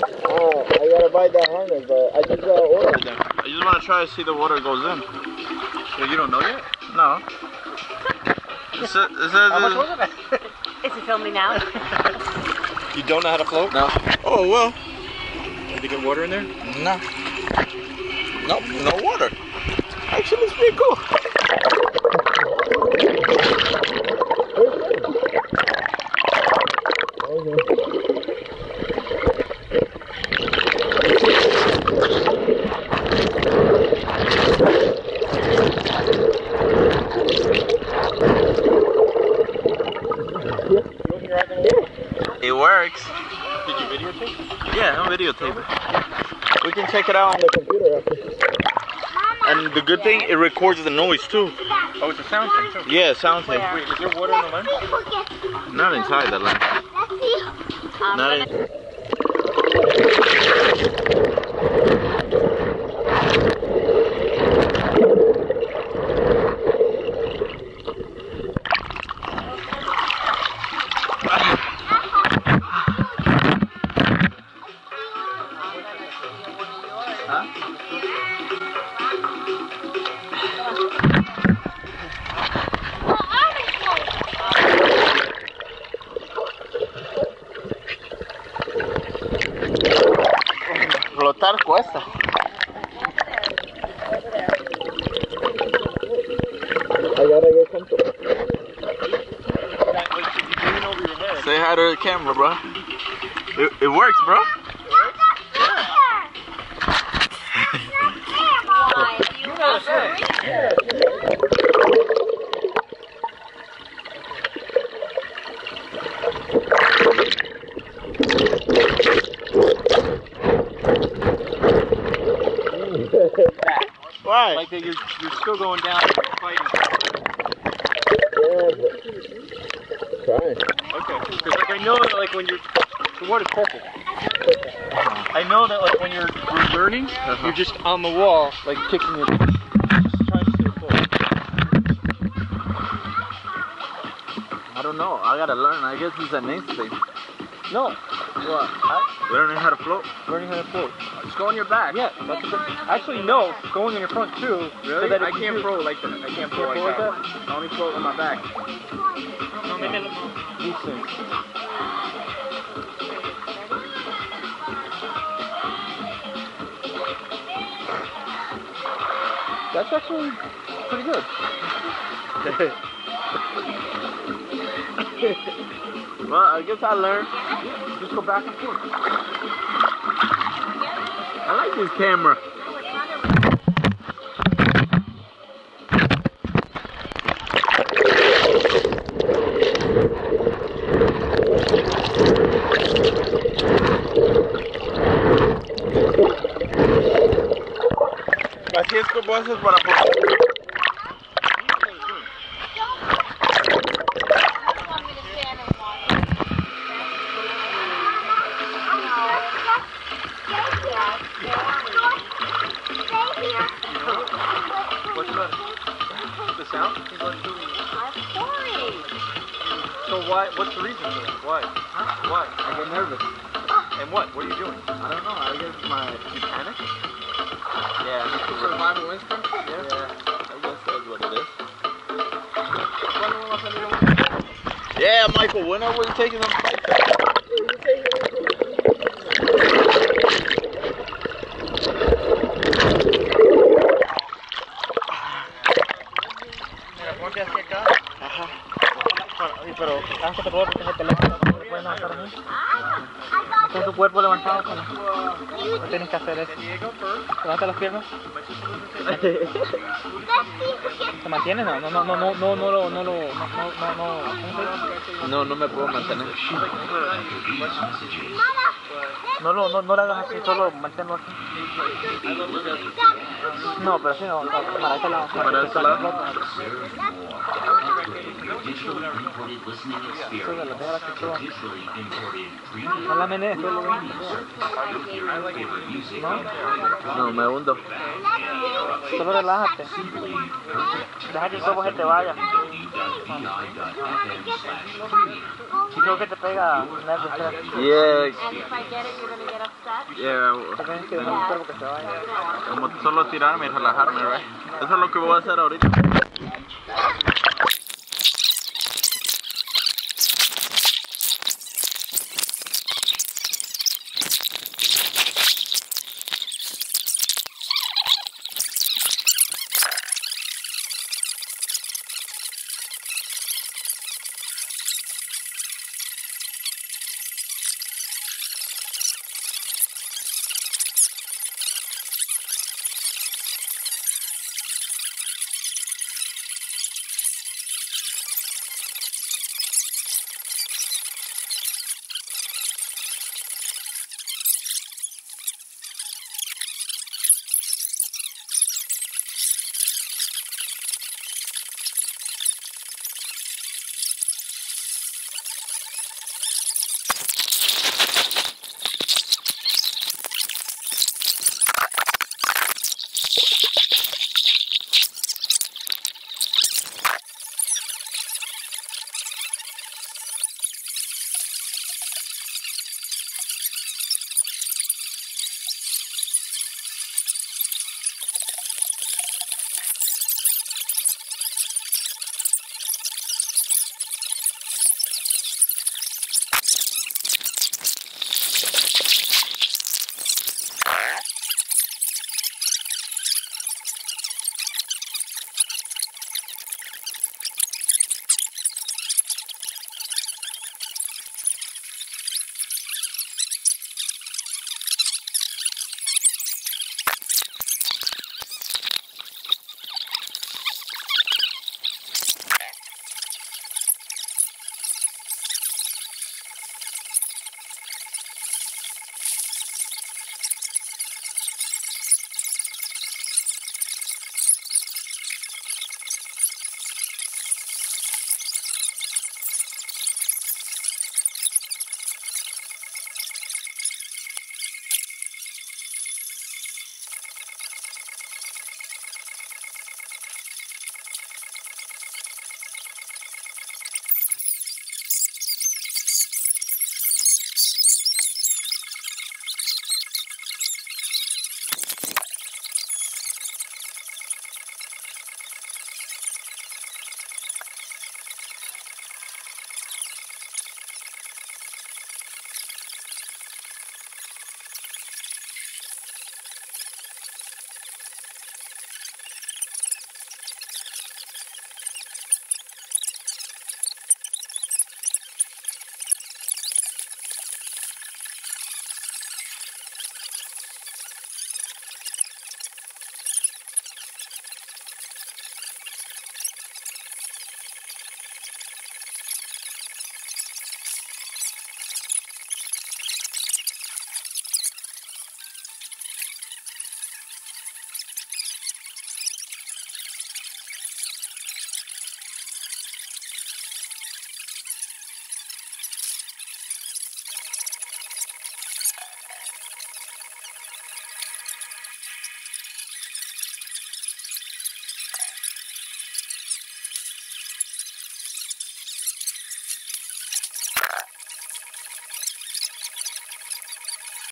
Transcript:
I gotta buy that harness, but I just ordered them. I just want to try to see the water goes in. Well, you don't know yet? No. How much was it? Is it filming now? You don't know how to float? No. Oh, well. Did you get water in there? No. Nope, no water. Actually, it's pretty cool. It works. Did you videotape? Yeah, I'm videotaping. We can check it out on the computer after. And the good thing, it records the noise too. Oh, it's a sound tape too? Yeah, sound tape. Wait, is there water in the lens? Not inside the lens. Not in. Flotar cuesta. I gotta get comfortable. Say hi to the camera, bro. It works, bro. Why? Like you're still going down and fighting. Yeah, trying. Okay. Because like I know that like when you're the water's purple. I know that like when you're learning, you're just on the wall, like kicking your just trying to stay afloat. I don't know. I gotta learn. I guess it's an instinct. No. What? Learning how to float. Learning how to float. Just go on your back. Yeah, that's the actually no, going in your front too. Really? So that I can't float like that. I can't float like that. I only float on my back. These things. That's actually pretty good. Well, I guess I learned. Just go back and forth. I like this camera. Así es como haces para The sound? So why? What's the reason for that? Why? Huh? Why? I get nervous. And what? What are you doing? I don't know. I guess my Panic? yeah. I need to Survival instinct? Yeah. I guess that's what it is. Yeah, Michael. When are we taking them flights? Ponte hacia acá. Ajá. Pero haz que te puedo proteger el teléfono. ¿No puedes levantar mucho? Con tu cuerpo levantado. No tienes que hacer eso. Levanta las piernas. ¿Te mantienes? No. No me puedo mantener. No lo hagas así, solo manténlo así. No, pero sí, no, para ese lado. Para ese lado. No la menees, solo No, me hundo. Solo relájate. Deja que el cuerpo se te vaya. Y creo que te pega nervios. Yeah. And if I get it, you're gonna get upset. Yeah. Te tienes que dar un cuerpo que se vaya. Como solo tirarme y relajarme, right? Eso es lo que voy a hacer ahorita.